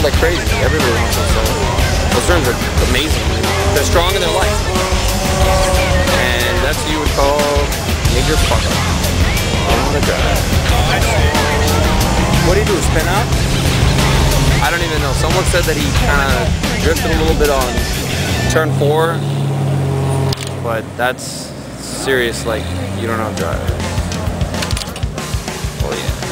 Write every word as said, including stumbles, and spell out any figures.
like crazy. Everybody wants them. So those rims are amazing. They're strong and they're light. And that's what you would call major fuck up on the drive. What do you do? Spin out? I don't even know. Someone said that he kind of drifted a little bit on turn four, but that's serious. Like, you don't know how to drive. Oh yeah.